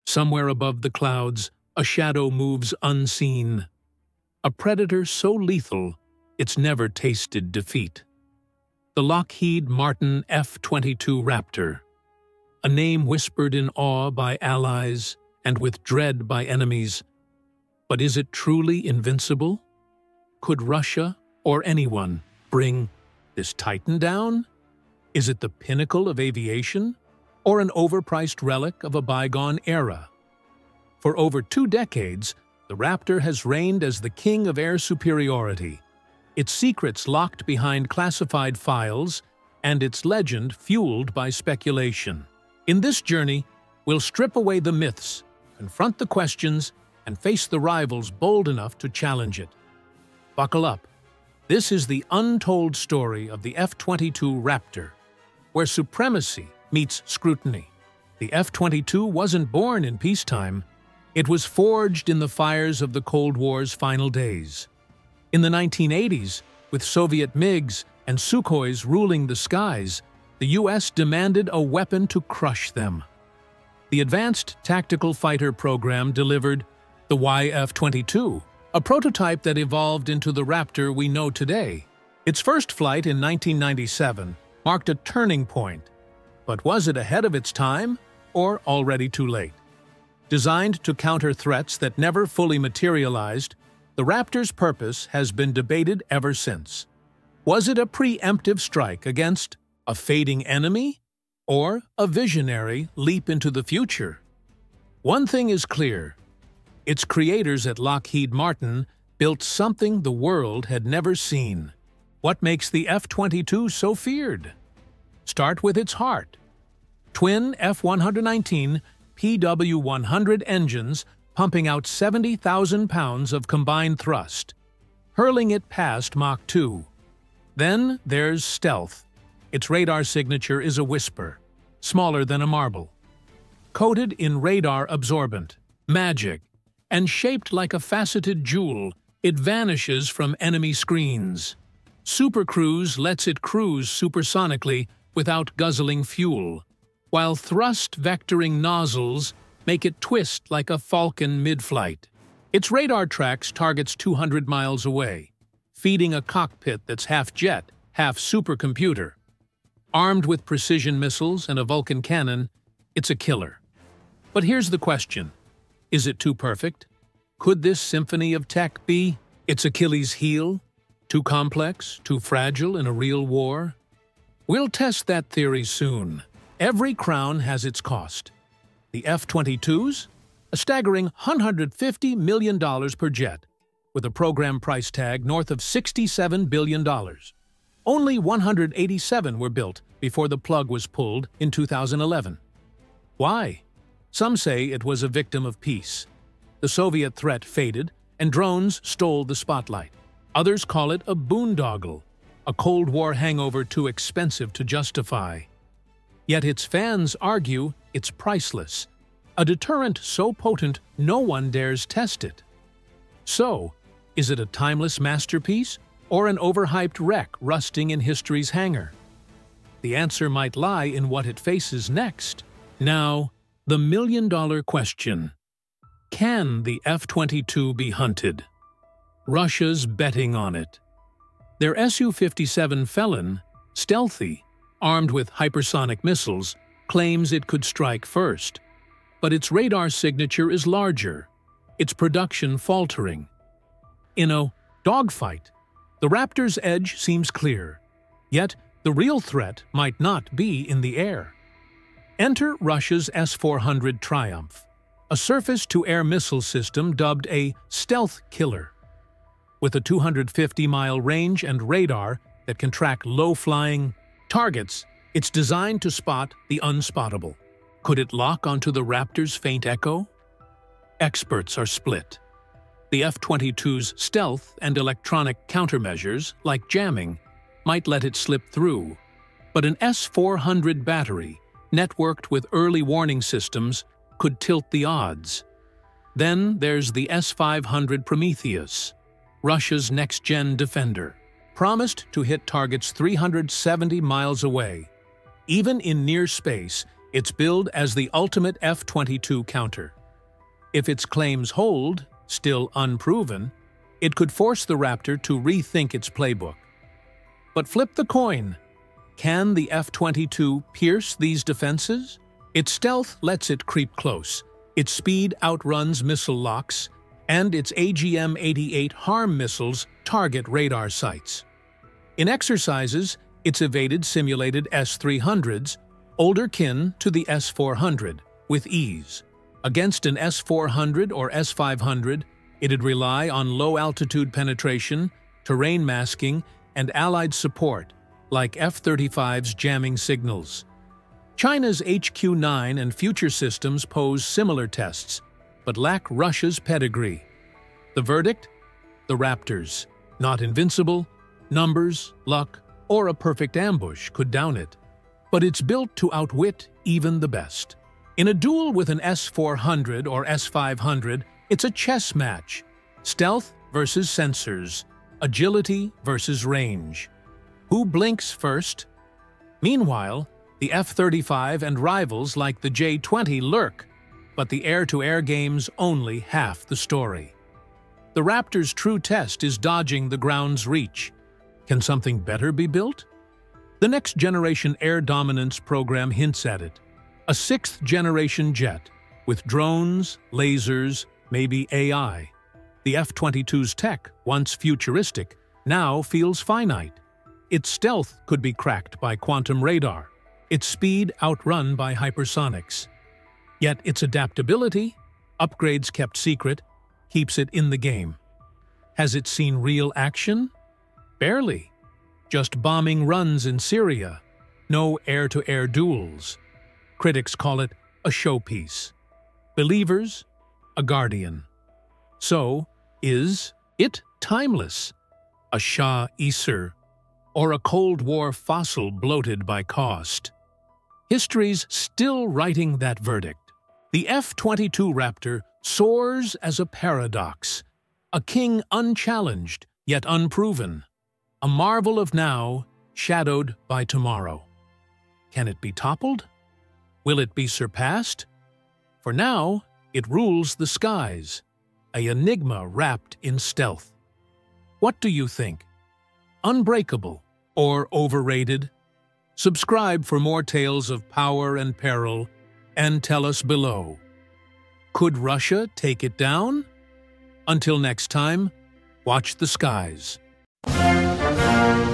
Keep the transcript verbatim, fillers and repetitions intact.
Somewhere above the clouds, a shadow moves unseen. A predator so lethal, it's never tasted defeat. The Lockheed Martin F twenty-two Raptor. A name whispered in awe by allies and with dread by enemies. But is it truly invincible? Could Russia, or anyone, bring this Titan down? Is it the pinnacle of aviation, or an overpriced relic of a bygone era? For over two decades, the Raptor has reigned as the king of air superiority, its secrets locked behind classified files, and its legend fueled by speculation. In this journey, we'll strip away the myths, confront the questions, and face the rivals bold enough to challenge it. Buckle up. This is the untold story of the F twenty-two Raptor, where supremacy meets scrutiny. The F twenty-two wasn't born in peacetime. It was forged in the fires of the Cold War's final days. In the nineteen eighties, with Soviet MiGs and Sukhois ruling the skies, the U S demanded a weapon to crush them. The Advanced Tactical Fighter program delivered the Y F twenty-two, a prototype that evolved into the Raptor we know today. Its first flight in nineteen ninety-seven marked a turning point. But was it ahead of its time, or already too late? Designed to counter threats that never fully materialized, the Raptor's purpose has been debated ever since. Was it a preemptive strike against a fading enemy, or a visionary leap into the future? One thing is clear. Its creators at Lockheed Martin built something the world had never seen. What makes the F twenty-two so feared? Start with its heart. Twin F one nineteen P W one hundred engines pumping out seventy thousand pounds of combined thrust, hurling it past Mach two. Then there's stealth. Its radar signature is a whisper, smaller than a marble. Coated in radar absorbent, magic, and shaped like a faceted jewel, it vanishes from enemy screens. Supercruise lets it cruise supersonically without guzzling fuel, while thrust vectoring nozzles make it twist like a falcon mid-flight. Its radar tracks targets two hundred miles away, feeding a cockpit that's half jet, half supercomputer. Armed with precision missiles and a Vulcan cannon, it's a killer. But here's the question. Is it too perfect? Could this symphony of tech be its Achilles heel? Too complex, too fragile in a real war? We'll test that theory soon. Every crown has its cost. The F twenty-twos? A staggering one hundred fifty million dollars per jet, with a program price tag north of sixty-seven billion dollars. Only one hundred eighty-seven were built before the plug was pulled in two thousand eleven. Why? Some say it was a victim of peace. The Soviet threat faded, and drones stole the spotlight. Others call it a boondoggle, a Cold War hangover too expensive to justify. Yet its fans argue it's priceless, a deterrent so potent no one dares test it. So, is it a timeless masterpiece or an overhyped wreck rusting in history's hangar? The answer might lie in what it faces next. Now, the million-dollar question. Can the F twenty-two be hunted? Russia's betting on it. Their S U fifty-seven Felon, stealthy, armed with hypersonic missiles, claims it could strike first. But its radar signature is larger, its production faltering. In a dogfight, the Raptor's edge seems clear, yet the real threat might not be in the air. Enter Russia's S four hundred Triumph, a surface-to-air missile system dubbed a stealth killer. With a two hundred fifty mile range and radar that can track low-flying targets, it's designed to spot the unspottable. Could it lock onto the Raptor's faint echo? Experts are split. The F twenty-two's stealth and electronic countermeasures, like jamming, might let it slip through. But an S four hundred battery, networked with early warning systems, could tilt the odds. Then there's the S five hundred Prometheus, Russia's next-gen defender, promised to hit targets three hundred seventy miles away. Even in near space, it's billed as the ultimate F twenty-two counter. If its claims hold, still unproven, it could force the Raptor to rethink its playbook. But flip the coin. Can the F twenty-two pierce these defenses? Its stealth lets it creep close, its speed outruns missile locks, and its A G M eighty-eight HARM missiles target radar sites. In exercises, it's evaded simulated S three hundreds, older kin to the S four hundred, with ease. Against an S four hundred or S five hundred, it'd rely on low-altitude penetration, terrain masking, and allied support, like F thirty-five's jamming signals. China's H Q nine and future systems pose similar tests, but lack Russia's pedigree. The verdict? The Raptors. Not invincible, numbers, luck, or a perfect ambush could down it. But it's built to outwit even the best. In a duel with an S four hundred or S five hundred, it's a chess match. Stealth versus sensors, agility versus range. Who blinks first? Meanwhile, the F thirty-five and rivals like the J twenty lurk, but the air-to-air game's only half the story. The Raptor's true test is dodging the ground's reach. Can something better be built? The Next Generation Air Dominance program hints at it. A sixth-generation jet, with drones, lasers, maybe A I. The F twenty-two's tech, once futuristic, now feels finite. Its stealth could be cracked by quantum radar, its speed outrun by hypersonics. Yet its adaptability, upgrades kept secret, keeps it in the game. Has it seen real action? Barely. Just bombing runs in Syria. No air-to-air duels. Critics call it a showpiece. Believers, a guardian. So, is it timeless? A Shah-Isser, or a Cold War fossil bloated by cost? History's still writing that verdict. The F twenty-two Raptor soars as a paradox, a king unchallenged yet unproven, a marvel of now shadowed by tomorrow. Can it be toppled? Will it be surpassed? For now, it rules the skies, a enigma wrapped in stealth. What do you think? Unbreakable or overrated? Subscribe for more tales of power and peril, and tell us below. Could Russia take it down? Until next time, watch the skies.